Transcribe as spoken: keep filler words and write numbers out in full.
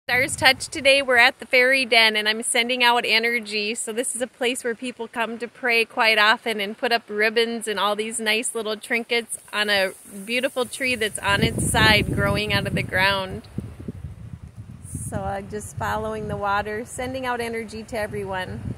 Stars Touch today. We're at the Fairy Den and I'm sending out energy. So this is a place where people come to pray quite often and put up ribbons and all these nice little trinkets on a beautiful tree that's on its side growing out of the ground. So uh, just following the water, sending out energy to everyone.